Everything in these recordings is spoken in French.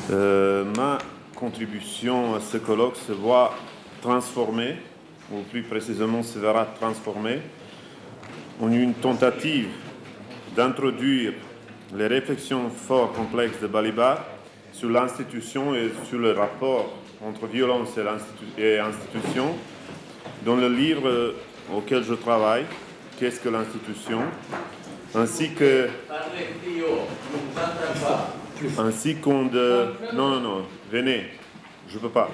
Ma contribution à ce colloque se voit transformée, ou plus précisément se verra transformée, en une tentative d'introduire les réflexions fort complexes de Balibar sur l'institution et sur le rapport entre violence et institution dans le livre auquel je travaille, Qu'est-ce que l'institution, ainsi qu'on de... Non, venez, je ne peux pas.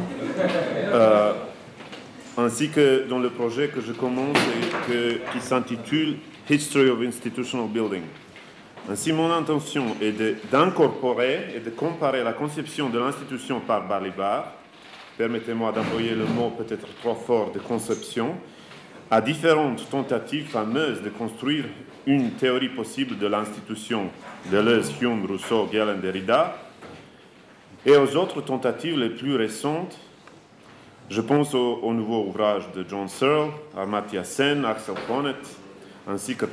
Ainsi que dans le projet que je commence et qui s'intitule History of Institutional Building. Ainsi, mon intention est d'incorporer et de comparer la conception de l'institution par Balibar, permettez-moi d'employer le mot peut-être trop fort de conception, à différentes tentatives fameuses de construire une théorie possible de l'institution, Deleuze, Hume, Rousseau, Galen, Derrida, et aux autres tentatives les plus récentes. Je pense au nouveau ouvrage de John Searle, Amartya Sen, Axel Honneth, ainsi qu'aux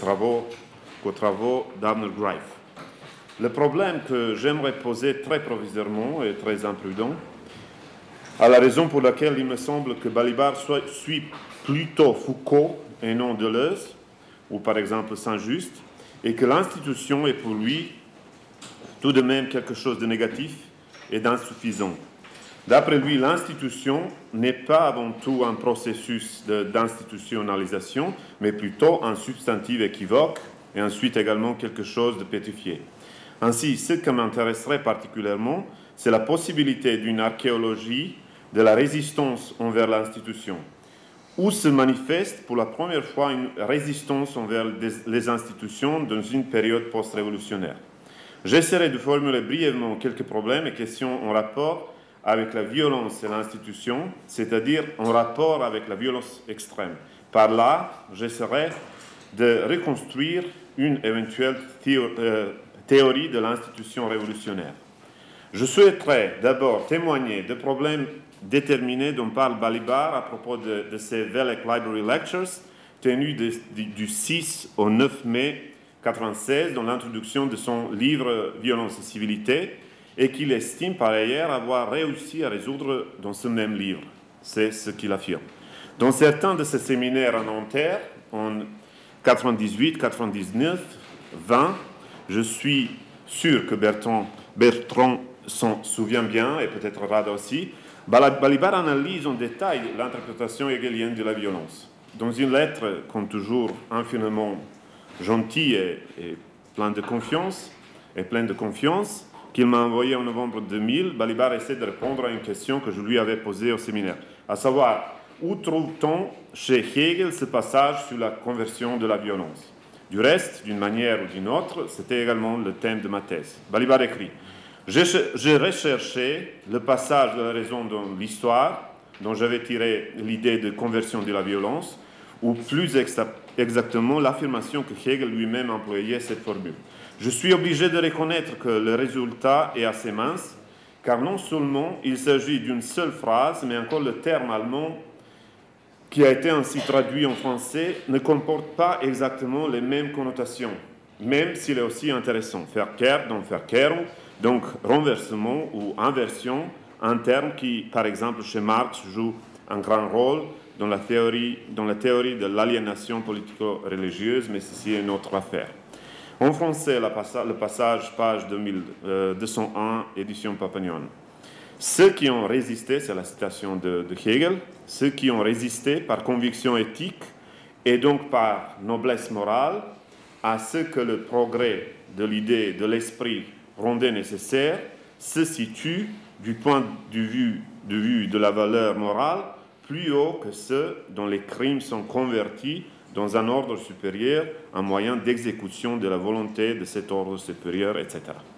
travaux d'Abner Greif. Le problème que j'aimerais poser très provisoirement et très imprudent, à la raison pour laquelle il me semble que Balibar suit plutôt Foucault et non Deleuze, ou par exemple Saint-Just, et que l'institution est pour lui tout de même quelque chose de négatif et d'insuffisant. D'après lui, l'institution n'est pas avant tout un processus d'institutionnalisation, mais plutôt un substantif équivoque et ensuite également quelque chose de pétrifié. Ainsi, ce qui m'intéresserait particulièrement, c'est la possibilité d'une archéologie de la résistance envers l'institution, où se manifeste pour la première fois une résistance envers les institutions dans une période post-révolutionnaire. J'essaierai de formuler brièvement quelques problèmes et questions en rapport avec la violence et l'institution, c'est-à-dire en rapport avec la violence extrême. Par là, j'essaierai de reconstruire une éventuelle théorie de l'institution révolutionnaire. Je souhaiterais d'abord témoigner de problèmes déterminés dont parle Balibar à propos de ses Velek Library Lectures tenus du 6 au 9 mai 1996 dans l'introduction de son livre Violence et civilité, et qu'il estime par ailleurs avoir réussi à résoudre dans ce même livre. C'est ce qu'il affirme. Dans certains de ses séminaires à Nanterre, en 98, 99, 20, je suis sûr que Bertrand s'en souvient bien, et peut-être Rada aussi, Balibar analyse en détail l'interprétation hegelienne de la violence. Dans une lettre, comme toujours, infiniment gentille et pleine de confiance, qu'il m'a envoyée en novembre 2000, Balibar essaie de répondre à une question que je lui avais posée au séminaire, à savoir, où trouve-t-on chez Hegel ce passage sur la conversion de la violence? Du reste, d'une manière ou d'une autre, c'était également le thème de ma thèse. Balibar écrit: j'ai recherché le passage de la raison dans l'histoire, dont j'avais tiré l'idée de conversion de la violence, ou plus exactement l'affirmation que Hegel lui-même employait cette formule. Je suis obligé de reconnaître que le résultat est assez mince, car non seulement il s'agit d'une seule phrase, mais encore le terme allemand qui a été ainsi traduit en français ne comporte pas exactement les mêmes connotations, même s'il est aussi intéressant. Verkehr, donc Verkehrung, donc renversement ou inversion, un terme qui, par exemple, chez Marx, joue un grand rôle dans la théorie de l'aliénation politico-religieuse, mais ceci est une autre affaire. En français, le passage, page 2201, édition Papagnon. Ceux qui ont résisté, c'est la citation de Hegel, ceux qui ont résisté par conviction éthique et donc par noblesse morale à ce que le progrès de l'idée, de l'esprit rendait nécessaire, se situent du point de vue de la valeur morale plus haut que ceux dont les crimes sont convertis dans un ordre supérieur, un moyen d'exécution de la volonté de cet ordre supérieur, etc.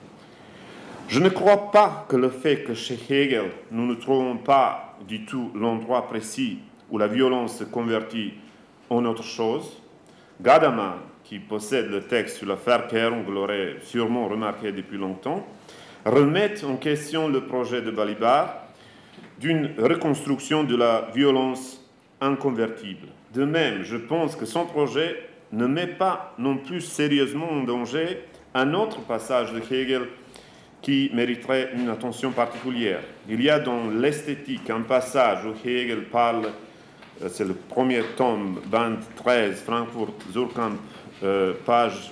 Je ne crois pas que le fait que chez Hegel, nous ne trouvons pas du tout l'endroit précis où la violence se convertit en autre chose. Gadamer, qui possède le texte sur la Verkehrung, l'aurait sûrement remarqué depuis longtemps, remet en question le projet de Balibar d'une reconstruction de la violence inconvertible. De même, je pense que son projet ne met pas non plus sérieusement en danger un autre passage de Hegel qui mériterait une attention particulière. Il y a dans l'esthétique un passage où Hegel parle, c'est le premier tome, bande 13, Frankfurt zur Kamp, page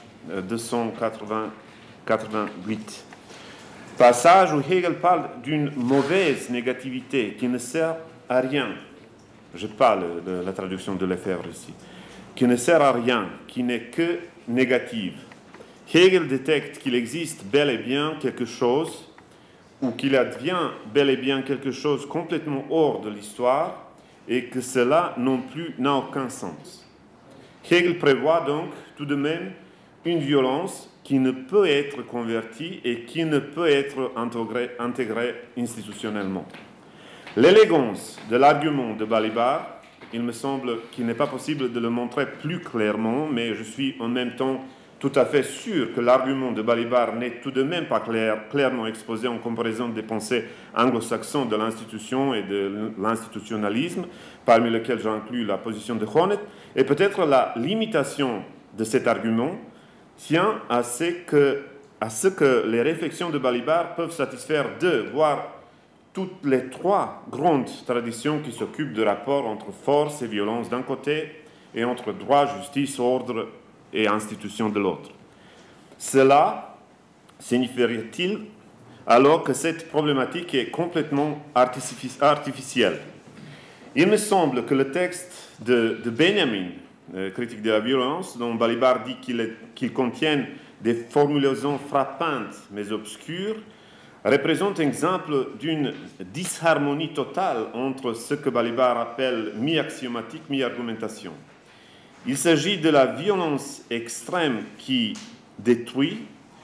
288. Passage où Hegel parle d'une mauvaise négativité qui ne sert à rien. Je parle de la traduction de Lefebvre ici. Qui ne sert à rien, qui n'est que négative. Hegel détecte qu'il existe bel et bien quelque chose, ou qu'il advient bel et bien quelque chose complètement hors de l'histoire, et que cela non plus n'a aucun sens. Hegel prévoit donc tout de même une violence qui ne peut être convertie et qui ne peut être intégrée institutionnellement. L'élégance de l'argument de Balibar, il me semble qu'il n'est pas possible de le montrer plus clairement, mais je suis en même temps tout à fait sûr que l'argument de Balibar n'est tout de même pas clairement exposé en comparaison des pensées anglo-saxonnes de l'institution et de l'institutionnalisme, parmi lesquels j'inclus la position de Honneth, et peut-être la limitation de cet argument tient à ce que les réflexions de Balibar peuvent satisfaire deux, voire toutes les trois grandes traditions qui s'occupent de rapports entre force et violence d'un côté et entre droit, justice, ordre et institution de l'autre. Cela signifierait-il alors que cette problématique est complètement artificielle? Il me semble que le texte de Benjamin, critique de la violence, dont Balibar dit qu'il contient des formulations frappantes mais obscures, représente un exemple d'une disharmonie totale entre ce que Balibar appelle mi-axiomatique, mi-argumentation. Il s'agit de la violence extrême qui détruit,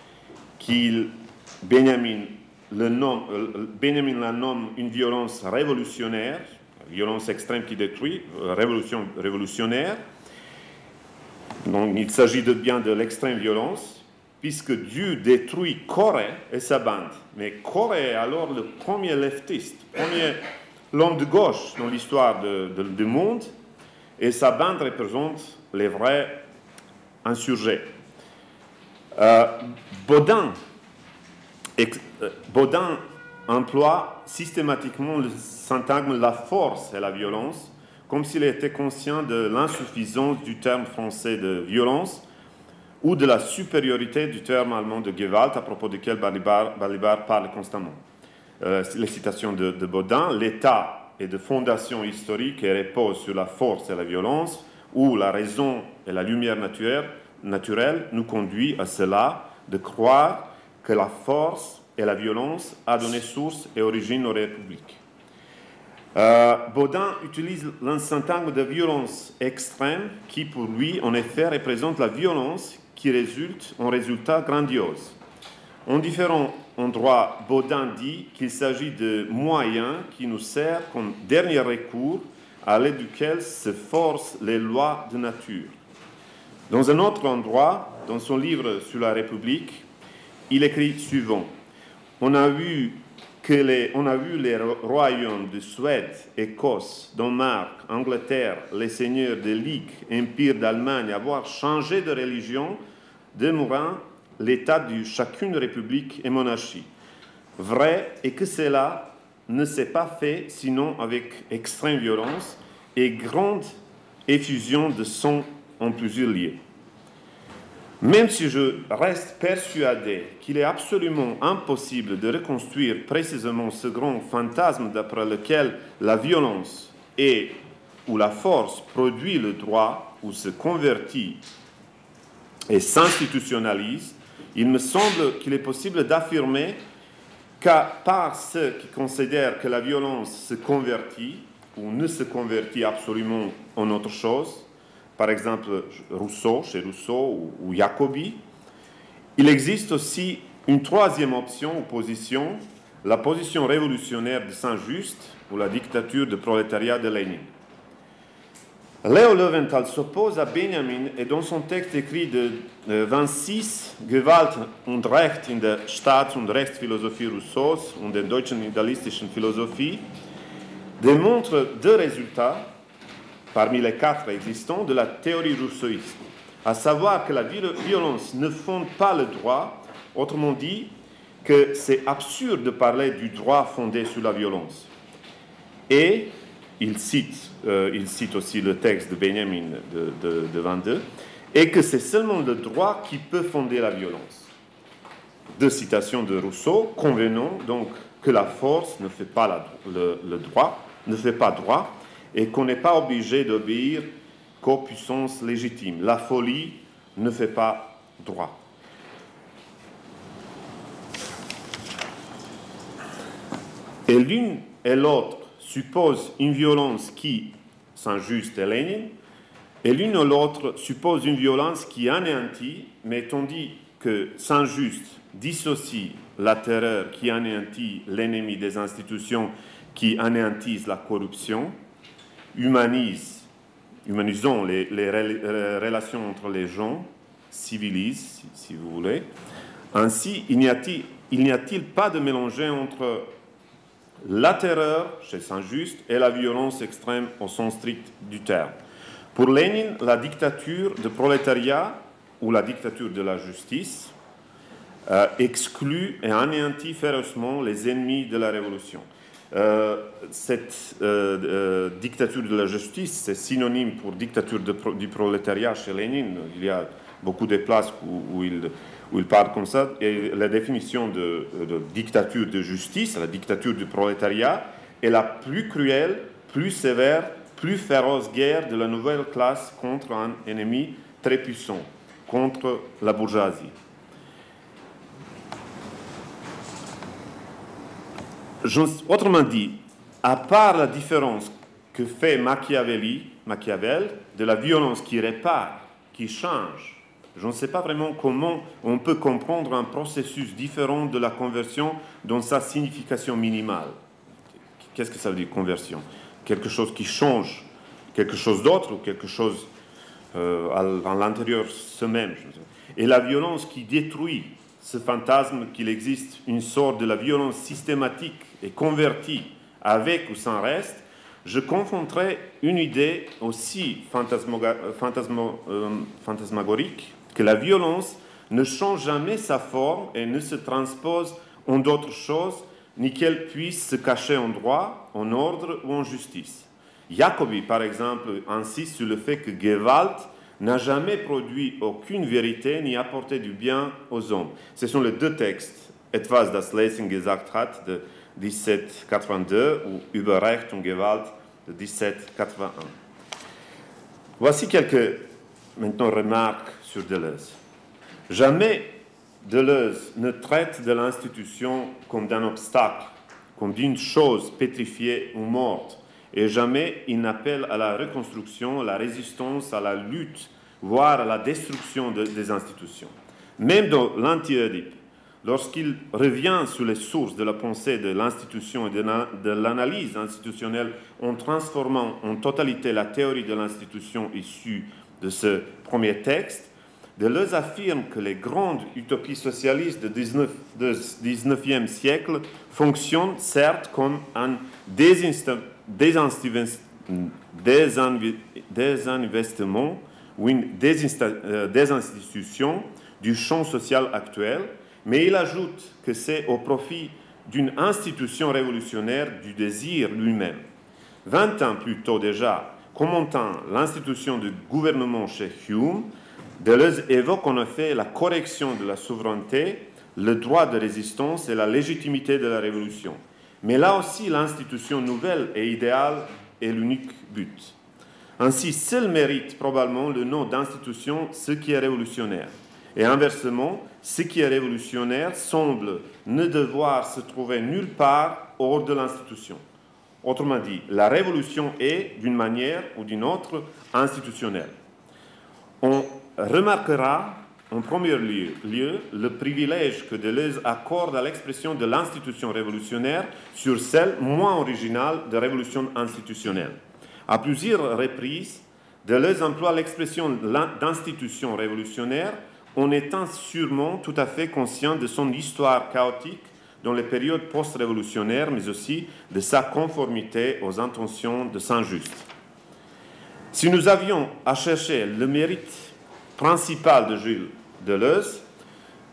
Benjamin la nomme une violence révolutionnaire, violence extrême qui détruit, révolution révolutionnaire. Donc il s'agit bien de l'extrême violence, puisque Dieu détruit Corée et sa bande. Mais Corée est alors le premier leftiste, l'homme de gauche dans l'histoire du monde, et sa bande représente les vrais insurgés. Baudin emploie systématiquement le syntagme « la force et la violence », comme s'il était conscient de l'insuffisance du terme français de violence ou de la supériorité du terme allemand de Gewalt, à propos duquel Balibar parle constamment. Les citations de Baudin, l'État est de fondation historique et repose sur la force et la violence, où la raison et la lumière naturelle nous conduit à cela, de croire que la force et la violence a donné source et origine aux républiques. Baudin utilise un syntagme de violence extrême qui, pour lui, en effet, représente la violence qui résulte en résultat grandiose. En différents endroits, Baudin dit qu'il s'agit de moyens qui nous servent comme dernier recours à l'aide duquel se forcent les lois de nature. Dans un autre endroit, dans son livre sur la République, il écrit suivant: On a vu les royaumes de Suède, Écosse, Danemark, Angleterre, les seigneurs de Ligue, empire d'Allemagne avoir changé de religion, demeurant l'état de chacune république et monarchie. Vrai est que cela ne s'est pas fait sinon avec extrême violence et grande effusion de sang en plusieurs lieux. Même si je reste persuadé qu'il est absolument impossible de reconstruire précisément ce grand fantasme d'après lequel la violence ou la force produit le droit ou se convertit et s'institutionnalise, il me semble qu'il est possible d'affirmer qu'à part ceux qui considèrent que la violence se convertit ou ne se convertit absolument en autre chose, par exemple chez Rousseau ou Jacobi, il existe aussi une troisième option ou position, la position révolutionnaire de Saint-Just ou la dictature du prolétariat de Lénine. Léo Löwenthal s'oppose à Benjamin et dans son texte écrit de 26, Gewalt und Recht in der Staats- und Rechtsphilosophie Rousseaus und der deutschen idealistischen Philosophie, démontre deux résultats parmi les quatre existants de la théorie rousseauiste, à savoir que la violence ne fonde pas le droit, autrement dit, que c'est absurde de parler du droit fondé sur la violence. Et il cite aussi le texte de Benjamin de 22, et que c'est seulement le droit qui peut fonder la violence. Deux citations de Rousseau: convenons donc que la force ne fait pas le droit, ne fait pas droit, et qu'on n'est pas obligé d'obéir qu'aux puissances légitimes. La folie ne fait pas droit. Et l'une et l'autre supposent une violence qui, Saint-Just et Lénine, et l'une ou l'autre suppose une violence qui anéantit, mais tandis que Saint-Just dissocie la terreur qui anéantit l'ennemi des institutions, qui anéantissent la corruption, humanisons les relations entre les gens, civilisent, si vous voulez. Ainsi, il n'y a-t-il pas de mélanger entre la terreur, chez Saint-Just, et la violence extrême au sens strict du terme? Pour Lénine, la dictature du prolétariat ou la dictature de la justice exclut et anéantit férocement les ennemis de la révolution. Cette dictature de la justice, c'est synonyme pour dictature du prolétariat chez Lénine. Il y a beaucoup de places où il parle comme ça. Et la définition de dictature de justice, la dictature du prolétariat, est la plus cruelle, plus sévère, plus féroce guerre de la nouvelle classe contre un ennemi très puissant, contre la bourgeoisie. Autrement dit, à part la différence que fait Machiavel de la violence qui répare, qui change, je ne sais pas vraiment comment on peut comprendre un processus différent de la conversion dans sa signification minimale. Qu'est-ce que ça veut dire, conversion? Quelque chose qui change, quelque chose d'autre, ou quelque chose à l'intérieur soi-même. Et la violence qui détruit ce fantasme qu'il existe une sorte de la violence systématique et convertie avec ou sans reste, je confronterai une idée aussi fantasmagorique, que la violence ne change jamais sa forme et ne se transpose en d'autres choses, ni qu'elle puisse se cacher en droit, en ordre ou en justice. Jacobi, par exemple, insiste sur le fait que Gewalt n'a jamais produit aucune vérité ni apporté du bien aux hommes. Ce sont les deux textes, Etwas das Lesen gesagt hat, de 1782, ou Über Recht und Gewalt, de 1781. Voici quelques, maintenant, remarques sur Deleuze. Jamais Deleuze ne traite de l'institution comme d'un obstacle, comme d'une chose pétrifiée ou morte, et jamais il n'appelle à la reconstruction, à la résistance, à la lutte, voire à la destruction des institutions. Même dans l'anti-Oedipe, lorsqu'il revient sur les sources de la pensée de l'institution et de l'analyse institutionnelle en transformant en totalité la théorie de l'institution issue de ce premier texte, Deleuze affirme que les grandes utopies socialistes du 19e siècle fonctionnent certes comme un désinvestissement ou une désinstitution du champ social actuel, mais il ajoute que c'est au profit d'une institution révolutionnaire du désir lui-même. 20 ans plus tôt déjà, commentant l'institution du gouvernement chez Hume, Deleuze évoque en effet la correction de la souveraineté, le droit de résistance et la légitimité de la révolution. Mais là aussi, l'institution nouvelle et idéale est l'unique but. Ainsi, seul mérite probablement le nom d'institution ce qui est révolutionnaire. Et inversement, ce qui est révolutionnaire semble ne devoir se trouver nulle part hors de l'institution. Autrement dit, la révolution est, d'une manière ou d'une autre, institutionnelle. On remarquera en premier lieu le privilège que Deleuze accorde à l'expression de l'institution révolutionnaire sur celle moins originale de révolution institutionnelle. À plusieurs reprises, Deleuze emploie l'expression d'institution révolutionnaire en étant sûrement tout à fait conscient de son histoire chaotique dans les périodes post-révolutionnaires, mais aussi de sa conformité aux intentions de Saint-Just. Si nous avions à chercher le mérite principal de Gilles Deleuze,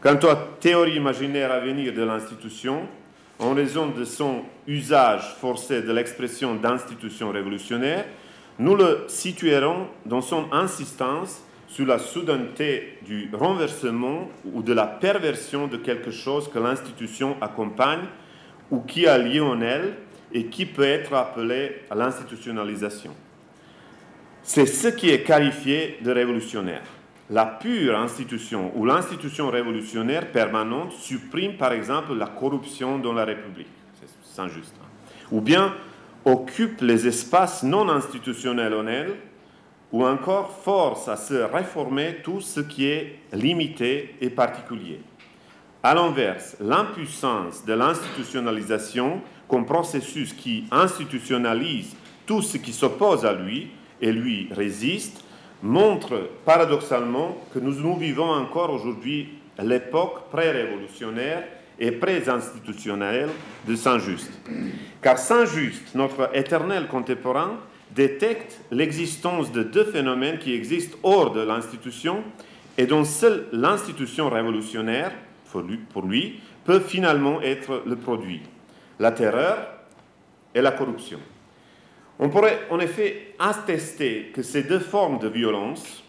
Quant à la théorie imaginaire à venir de l'institution, en raison de son usage forcé de l'expression d'institution révolutionnaire, nous le situerons dans son insistance sur la soudaineté du renversement ou de la perversion de quelque chose que l'institution accompagne ou qui a lieu en elle et qui peut être appelé à l'institutionnalisation. C'est ce qui est qualifié de révolutionnaire. La pure institution ou l'institution révolutionnaire permanente supprime par exemple la corruption dans la République, c'est injuste, ou bien occupe les espaces non institutionnels en elle, ou encore force à se réformer tout ce qui est limité et particulier. À l'inverse, l'impuissance de l'institutionnalisation comme processus qui institutionnalise tout ce qui s'oppose à lui et lui résiste montre paradoxalement que nous vivons encore aujourd'hui l'époque pré-révolutionnaire et pré-institutionnelle de Saint-Just. Car Saint-Just, notre éternel contemporain, détecte l'existence de deux phénomènes qui existent hors de l'institution et dont seule l'institution révolutionnaire, pour lui, peut finalement être le produit: la terreur et la corruption. On pourrait en effet attester que ces deux formes de violence,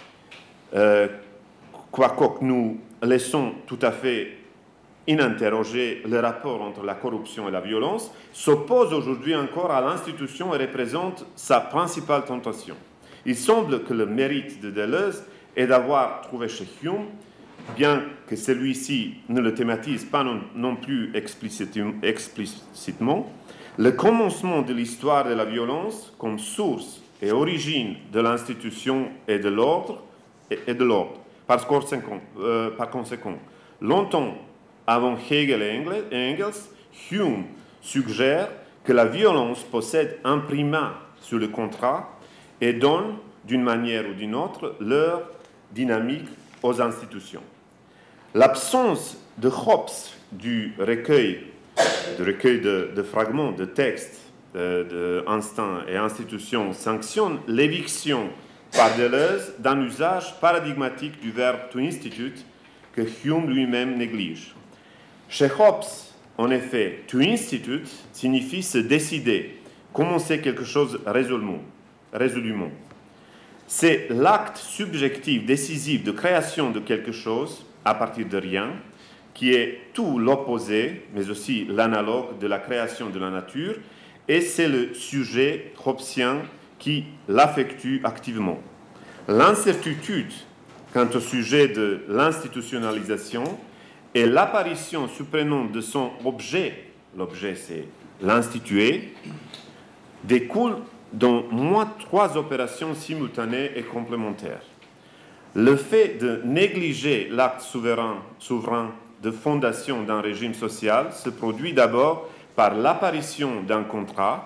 quoique nous laissons tout à fait ininterrogé le rapport entre la corruption et la violence, s'opposent aujourd'hui encore à l'institution et représentent sa principale tentation. Il semble que le mérite de Deleuze est d'avoir trouvé chez Hume, bien que celui-ci ne le thématise pas non plus explicitement, le commencement de l'histoire de la violence comme source et origine de l'institution et de l'ordre. Par conséquent, longtemps avant Hegel et Engels, Hume suggère que la violence possède un primat sur le contrat et donne, d'une manière ou d'une autre, leur dynamique aux institutions. L'absence de Hobbes du recueil de fragments de textes d'instinct et institutions sanctionne l'éviction par Deleuze d'un usage paradigmatique du verbe to institute que Hume lui-même néglige. Chez Hobbes, en effet, to institute signifie se décider, commencer quelque chose résolument. C'est l'acte subjectif décisif de création de quelque chose à partir de rien, qui est tout l'opposé, mais aussi l'analogue de la création de la nature, et c'est le sujet hobbesien qui l'affectue activement. L'incertitude quant au sujet de l'institutionnalisation et l'apparition surprenante de son objet, l'objet c'est l'institué, découle dans moins trois opérations simultanées et complémentaires. Le fait de négliger l'acte souverain de fondation d'un régime social se produit d'abord par l'apparition d'un contrat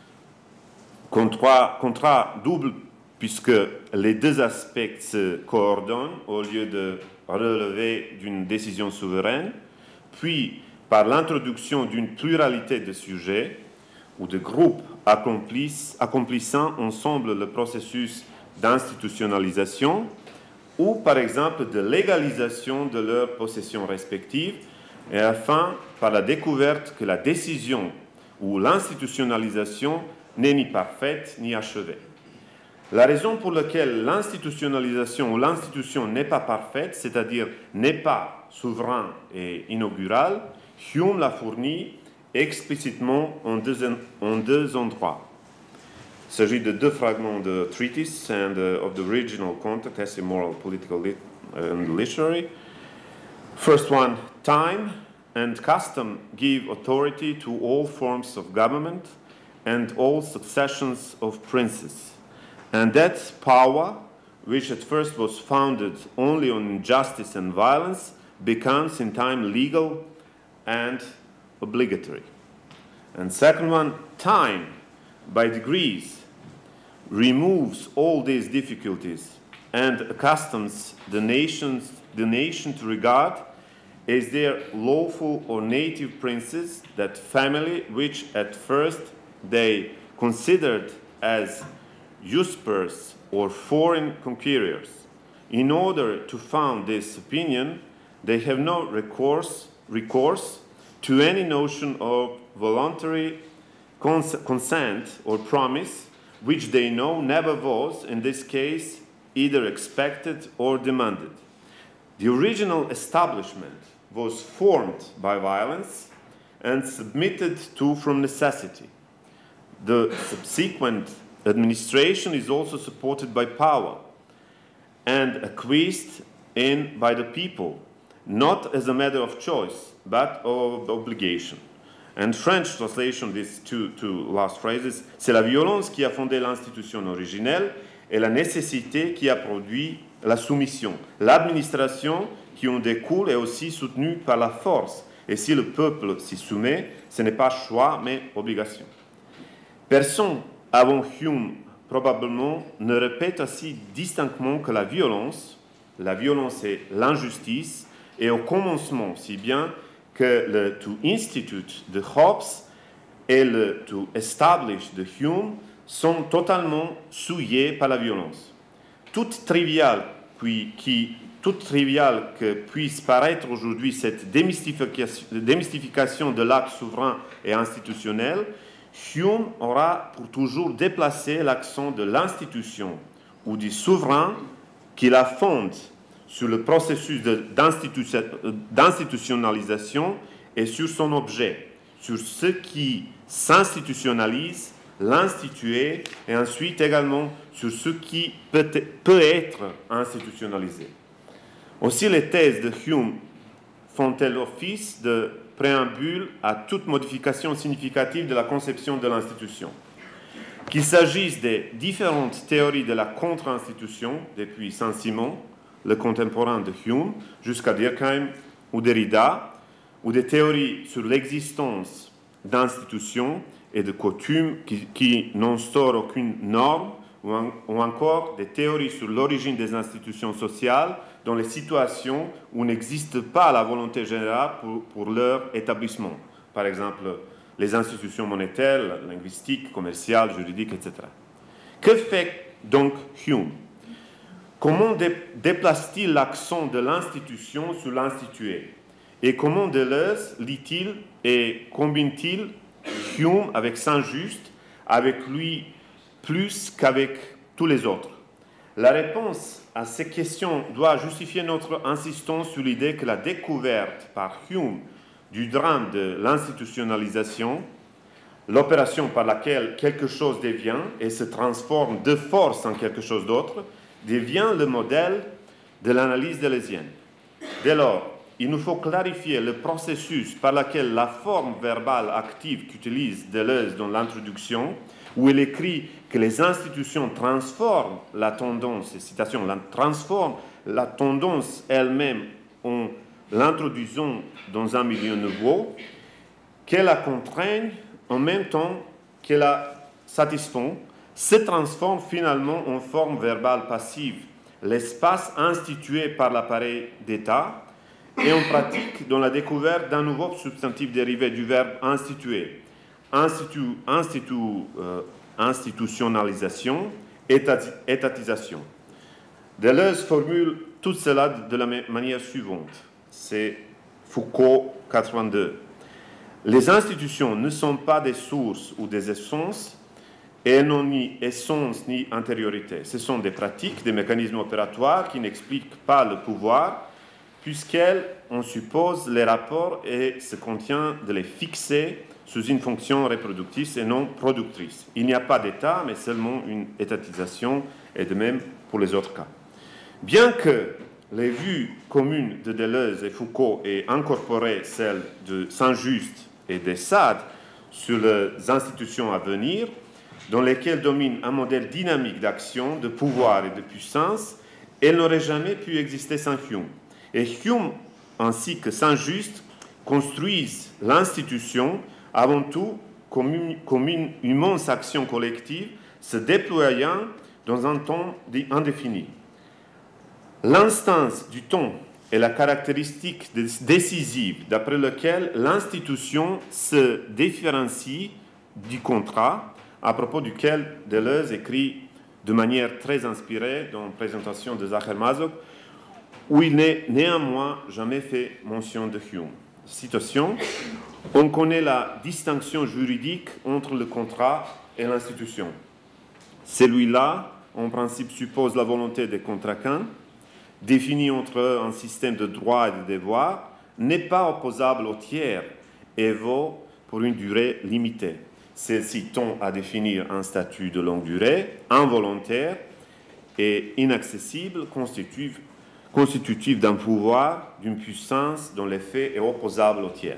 double puisque les deux aspects se coordonnent au lieu de relever d'une décision souveraine, puis par l'introduction d'une pluralité de sujets ou de groupes accomplissant ensemble le processus d'institutionnalisation, ou par exemple de légalisation de leurs possessions respectives, et enfin par la découverte que la décision ou l'institutionnalisation n'est ni parfaite ni achevée. La raison pour laquelle l'institutionnalisation ou l'institution n'est pas parfaite, c'est-à-dire n'est pas souverain et inaugural, Hume l'a fourni explicitement en deux endroits. Il s'agit de deux fragments de Treatise and of the original context as immoral, political and literary. First one, time and custom give authority to all forms of government and all successions of princes. And that power, which at first was founded only on injustice and violence, becomes in time legal and obligatory. And second one, time, by degrees, removes all these difficulties and accustoms the nation to regard as their lawful or native princes that family which at first they considered as usurpers or foreign conquerors. In order to found this opinion, they have no recourse to any notion of voluntary consent or promise, which they know never was, in this case, either expected or demanded. The original establishment was formed by violence and submitted to from necessity. The subsequent administration is also supported by power and acquiesced in by the people, not as a matter of choice, but of obligation. And French translation, these two last phrases, c'est la violence qui a fondé l'institution originelle et la nécessité qui a produit la soumission. L'administration qui en découle est aussi soutenue par la force. Et si le peuple s'y soumet, ce n'est pas choix, mais obligation. Personne avant Hume, probablement, ne répète aussi distinctement que la violence et l'injustice, et au commencement, si bien que le to institute de Hobbes et le to establish de Hume sont totalement souillés par la violence. Tout trivial que puisse paraître aujourd'hui cette démystification de l'acte souverain et institutionnel, Hume aura pour toujours déplacé l'accent de l'institution ou du souverain qui la fonde sur le processus d'institutionnalisation et sur son objet, sur ce qui s'institutionnalise, l'instituer, et ensuite également sur ce qui peut être institutionnalisé. Aussi, les thèses de Hume font-elles office de préambule à toute modification significative de la conception de l'institution. Qu'il s'agisse des différentes théories de la contre-institution, depuis Saint-Simon, le contemporain de Hume, jusqu'à Durkheim ou Derrida, ou des théories sur l'existence d'institutions et de coutumes qui n'instaurent aucune norme, ou encore des théories sur l'origine des institutions sociales dans les situations où n'existe pas la volonté générale pour leur établissement. Par exemple, les institutions monétaires, linguistiques, commerciales, juridiques, etc. Que fait donc Hume? Comment déplace-t-il l'accent de l'institution sur l'institué? Et comment Deleuze lit-il et combine-t-il Hume avec Saint-Just, avec lui plus qu'avec tous les autres? La réponse à ces questions doit justifier notre insistance sur l'idée que la découverte par Hume du drame de l'institutionnalisation, l'opération par laquelle quelque chose devient et se transforme de force en quelque chose d'autre, devient le modèle de l'analyse délézienne. Dès lors, il nous faut clarifier le processus par lequel la forme verbale active qu'utilise Deleuze dans l'introduction, où il écrit que les institutions transforment la tendance, citation, transforment la tendance elle-même en l'introduisant dans un milieu nouveau, qu'elle la contraigne en même temps qu'elle la satisfont, se transforme finalement en forme verbale passive, l'espace institué par l'appareil d'État, et en pratique dans la découverte d'un nouveau substantif dérivé du verbe instituer, institutionnalisation, étatisation. Deleuze formule tout cela de la manière suivante. C'est Foucault 82. Les institutions ne sont pas des sources ou des essences, et elles n'ont ni essence ni intériorité. Ce sont des pratiques, des mécanismes opératoires qui n'expliquent pas le pouvoir, puisqu'elles en supposent les rapports et se contient de les fixer sous une fonction reproductrice et non productrice. Il n'y a pas d'État, mais seulement une étatisation, et de même pour les autres cas. Bien que les vues communes de Deleuze et Foucault aient incorporé celles de Saint-Just et de Sade sur les institutions à venir, dans lesquelles domine un modèle dynamique d'action, de pouvoir et de puissance, elles n'auraient jamais pu exister sans Hume. Et Hume, ainsi que Saint-Just, construisent l'institution avant tout comme une immense action collective se déployant dans un temps indéfini. L'instance du temps est la caractéristique décisive d'après laquelle l'institution se différencie du contrat, à propos duquel Deleuze écrit de manière très inspirée dans la présentation de Zacher Mazog, où il n'est néanmoins jamais fait mention de Hume. Citation, « On connaît la distinction juridique entre le contrat et l'institution. Celui-là, en principe, suppose la volonté des contraquants, définie entre un système de droits et de devoirs, n'est pas opposable au tiers et vaut pour une durée limitée. Celle-ci tend à définir un statut de longue durée, involontaire et inaccessible, constitutif d'un pouvoir, d'une puissance dont l'effet est opposable au tiers. »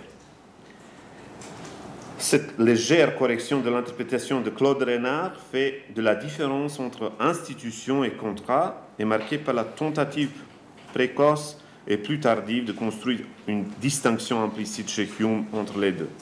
Cette légère correction de l'interprétation de Claude Renard fait de la différence entre institution et contrat est marquée par la tentative précoce et plus tardive de construire une distinction implicite chez Hume entre les deux.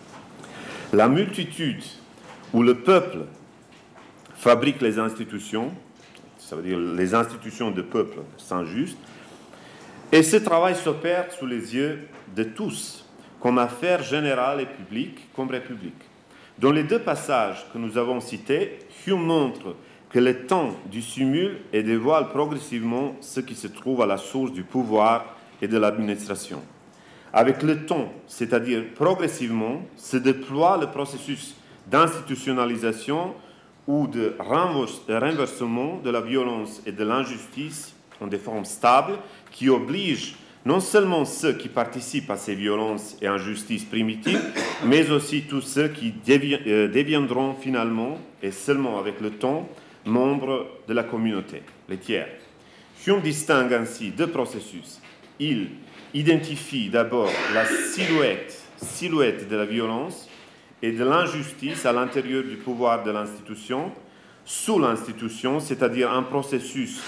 La multitude ou le peuple fabrique les institutions, ça veut dire les institutions de peuple Saint-Just, et ce travail s'opère sous les yeux de tous, comme affaire générale et publique, comme république. Dans les deux passages que nous avons cités, Hume montre que le temps dissimule et dévoile progressivement ce qui se trouve à la source du pouvoir et de l'administration. Avec le temps, c'est-à-dire progressivement, se déploie le processus d'institutionnalisation ou de renversement de la violence et de l'injustice en des formes stables qui obligent non seulement ceux qui participent à ces violences et injustices primitives, mais aussi tous ceux qui deviendront finalement, et seulement avec le temps, membres de la communauté, les tiers. Hume distingue ainsi deux processus. Il identifie d'abord la silhouette de la violence et de l'injustice à l'intérieur du pouvoir de l'institution, sous l'institution, c'est-à-dire un processus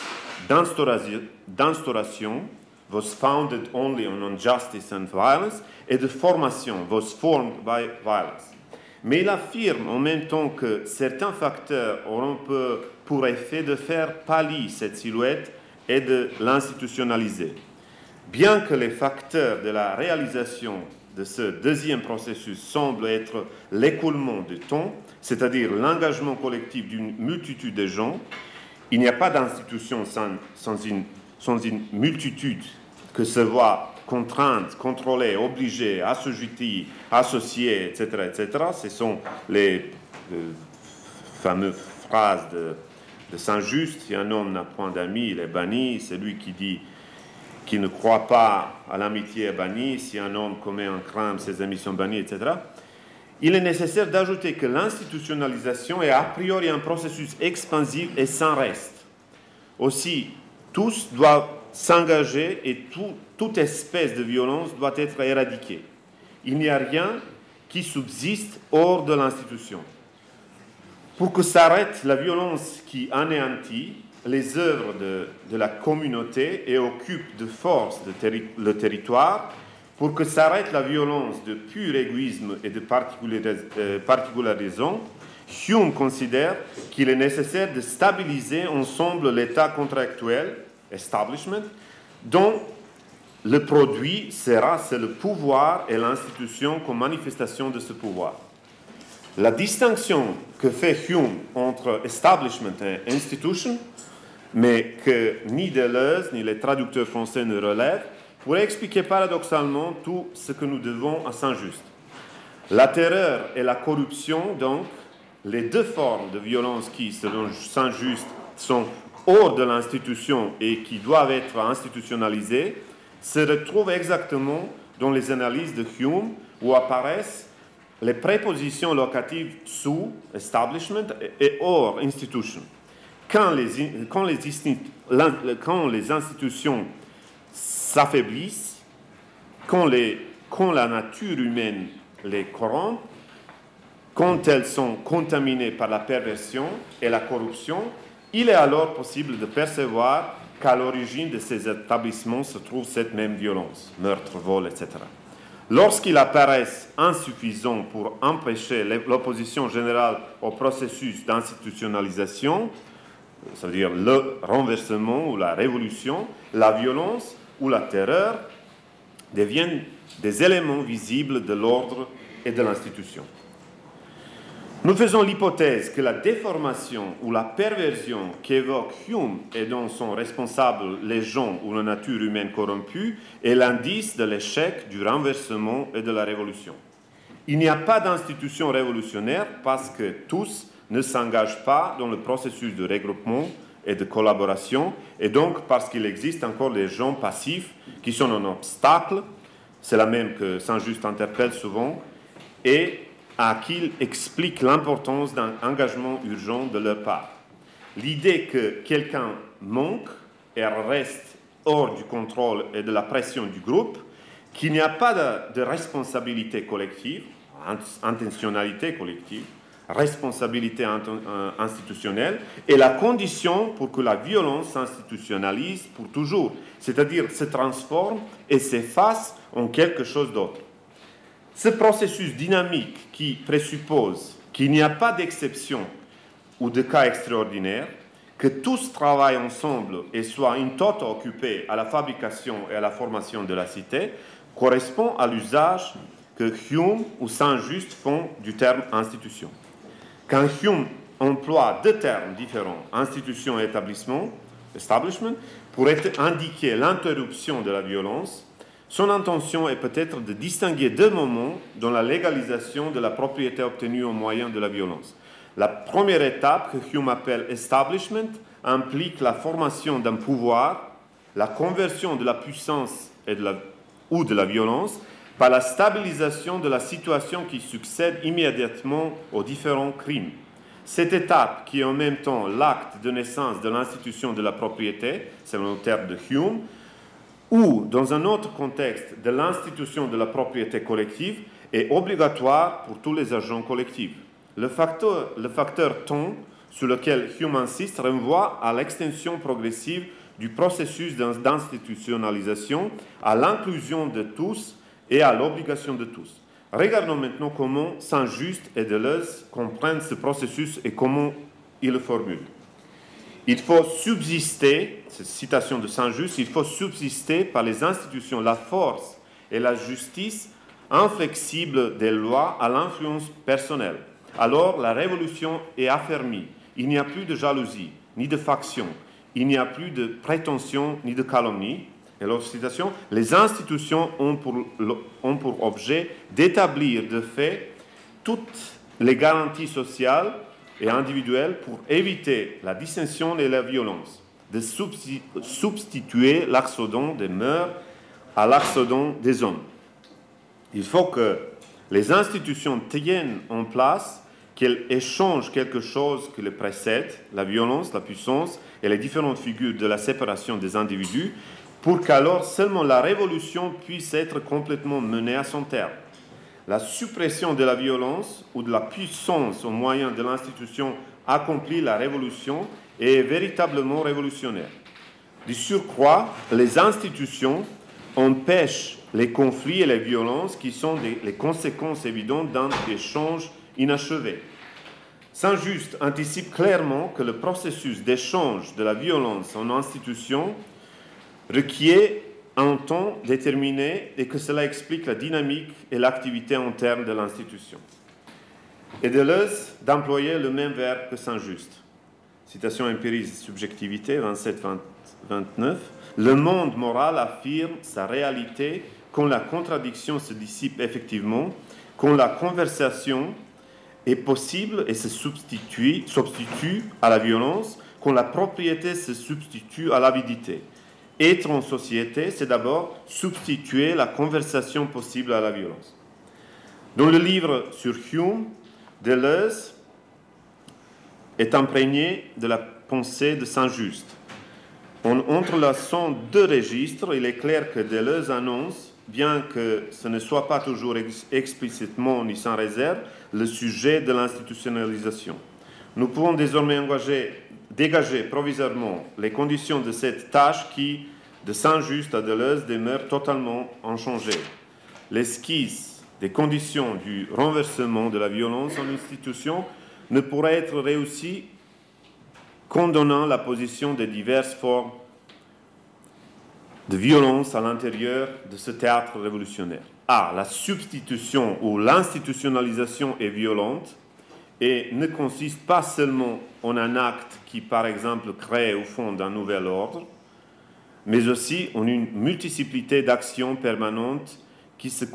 d'instauration, was founded only on injustice and violence, et de formation, was formed by violence. Mais il affirme en même temps que certains facteurs auront pour effet de faire pâlir cette silhouette et de l'institutionnaliser. Bien que les facteurs de la réalisation de ce deuxième processus semblent être l'écoulement du temps, c'est-à-dire l'engagement collectif d'une multitude de gens, il n'y a pas d'institution sans une multitude que se voit contrainte, contrôlée, obligée, assujettie, associée, etc., etc. Ce sont les fameuses phrases de Saint-Just. Si un homme n'a point d'amis, il est banni. C'est lui qui dit qu'il ne croit pas à l'amitié est banni. Si un homme commet un crime, ses amis sont bannis, etc. Il est nécessaire d'ajouter que l'institutionnalisation est a priori un processus expansif et sans reste. Aussi, tous doivent s'engager et toute espèce de violence doit être éradiquée. Il n'y a rien qui subsiste hors de l'institution. Pour que s'arrête la violence qui anéantit les œuvres de la communauté et occupe de force le territoire, pour que s'arrête la violence de pur égoïsme et de particularisation, Hume considère qu'il est nécessaire de stabiliser ensemble l'état contractuel, establishment, dont le produit sera c'est le pouvoir et l'institution comme manifestation de ce pouvoir. La distinction que fait Hume entre establishment et institution, mais que ni Deleuze ni les traducteurs français ne relèvent, pourrait expliquer paradoxalement tout ce que nous devons à Saint-Just. La terreur et la corruption, donc, les deux formes de violence qui, selon Saint-Just, sont hors de l'institution et qui doivent être institutionnalisées, se retrouvent exactement dans les analyses de Hume où apparaissent les prépositions locatives sous, establishment, et hors, institution. Quand les institutions s'affaiblissent, quand la nature humaine les corrompt, quand elles sont contaminées par la perversion et la corruption, il est alors possible de percevoir qu'à l'origine de ces établissements se trouve cette même violence, meurtre, vol, etc. Lorsqu'ils apparaissent insuffisants pour empêcher l'opposition générale au processus d'institutionnalisation, ça veut dire le renversement ou la révolution, la violence ou la terreur deviennent des éléments visibles de l'ordre et de l'institution. Nous faisons l'hypothèse que la déformation ou la perversion qu'évoque Hume et dont sont responsables les gens ou la nature humaine corrompue est l'indice de l'échec du renversement et de la révolution. Il n'y a pas d'institution révolutionnaire parce que tous ne s'engagent pas dans le processus de regroupement et de collaboration, et donc parce qu'il existe encore des gens passifs qui sont un obstacle, c'est la même que Saint-Just interpelle souvent, et à qui il explique l'importance d'un engagement urgent de leur part. L'idée que quelqu'un manque et reste hors du contrôle et de la pression du groupe, qu'il n'y a pas de responsabilité collective, intentionnalité collective, responsabilité institutionnelle, est la condition pour que la violence s'institutionnalise pour toujours, c'est-à-dire se transforme et s'efface en quelque chose d'autre. Ce processus dynamique qui présuppose qu'il n'y a pas d'exception ou de cas extraordinaire, que tous travaillent ensemble et soient in toto occupés à la fabrication et à la formation de la cité, correspond à l'usage que Hume ou Saint-Just font du terme institution. Quand Hume emploie deux termes différents, institution et établissement, establishment, pour indiquer l'interruption de la violence, son intention est peut-être de distinguer deux moments dans la légalisation de la propriété obtenue au moyen de la violence. La première étape, que Hume appelle establishment, implique la formation d'un pouvoir, la conversion de la puissance ou de la violence par la stabilisation de la situation qui succède immédiatement aux différents crimes. Cette étape, qui est en même temps l'acte de naissance de l'institution de la propriété, selon le terme de Hume, ou, dans un autre contexte, de l'institution de la propriété collective, est obligatoire pour tous les agents collectifs. Le facteur temps, sur lequel Hume insiste, renvoie à l'extension progressive du processus d'institutionnalisation, à l'inclusion de tous et à l'obligation de tous. Regardons maintenant comment Saint-Just et Deleuze comprennent ce processus et comment ils le formulent. Il faut subsister, cette citation de Saint-Just, il faut subsister par les institutions la force et la justice inflexible des lois à l'influence personnelle. Alors la révolution est affermie. Il n'y a plus de jalousie, ni de faction. Il n'y a plus de prétention, ni de calomnie. Et l'autre citation, les institutions ont pour objet d'établir de fait toutes les garanties sociales et individuelle pour éviter la dissension et la violence, de substituer l'axodon des mœurs à l'axodon des hommes. Il faut que les institutions tiennent en place, qu'elles échangent quelque chose qui les précède, la violence, la puissance et les différentes figures de la séparation des individus, pour qu'alors seulement la révolution puisse être complètement menée à son terme. La suppression de la violence ou de la puissance au moyen de l'institution accomplit la révolution et est véritablement révolutionnaire. Du surcroît, les institutions empêchent les conflits et les violences qui sont les conséquences évidentes d'un échange inachevé. Saint-Just anticipe clairement que le processus d'échange de la violence en institution requiert un temps déterminé et que cela explique la dynamique et l'activité interne de l'institution. Et Deleuze d'employer le même verbe que Saint-Just. Citation empirisme subjectivité 27-29. Le monde moral affirme sa réalité quand la contradiction se dissipe effectivement, quand la conversation est possible et se substitue à la violence, quand la propriété se substitue à l'avidité. Être en société, c'est d'abord substituer la conversation possible à la violence. Dans le livre sur Hume, Deleuze est imprégné de la pensée de Saint-Just. En entrelaçant deux registres, il est clair que Deleuze annonce, bien que ce ne soit pas toujours explicitement ni sans réserve, le sujet de l'institutionnalisation. Nous pouvons désormais dégager provisoirement les conditions de cette tâche qui, de Saint-Just à Deleuze, demeure totalement inchangée. L'esquisse des conditions du renversement de la violence en institution ne pourrait être réussie qu'en donnant la position des diverses formes de violence à l'intérieur de ce théâtre révolutionnaire. A. La substitution ou l'institutionnalisation est violente et ne consiste pas seulement en un acte qui, par exemple, crée ou fonde un nouvel ordre, mais aussi en une multiplicité d'actions permanentes qui se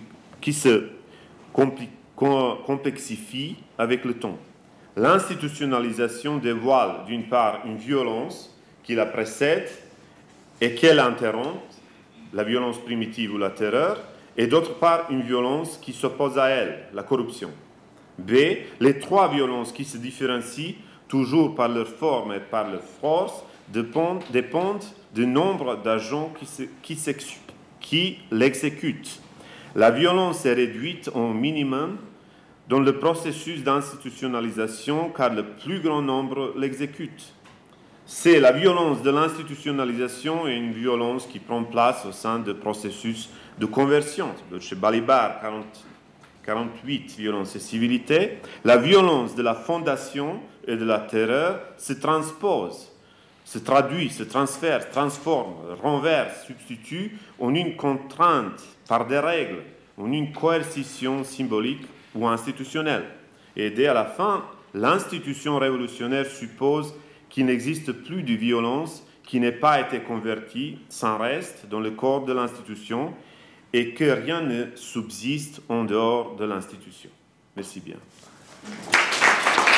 complexifient avec le temps. L'institutionnalisation dévoile d'une part une violence qui la précède et qu'elle interrompt, la violence primitive ou la terreur, et d'autre part une violence qui s'oppose à elle, la corruption. B. Les trois violences qui se différencient toujours par leur forme et par leur force dépendent du nombre d'agents qui l'exécutent. La violence est réduite au minimum dans le processus d'institutionnalisation car le plus grand nombre l'exécute. C'est la violence de l'institutionnalisation et une violence qui prend place au sein du processus de conversion. Chez Balibar, 48, violence et civilité. La violence de la fondation et de la terreur se transpose, se traduit, se transfère, transforme, renverse, substitue en une contrainte par des règles, en une coercition symbolique ou institutionnelle. Et dès à la fin, l'institution révolutionnaire suppose qu'il n'existe plus de violence qui n'ait pas été convertie sans reste dans le corps de l'institution et que rien ne subsiste en dehors de l'institution. Merci bien.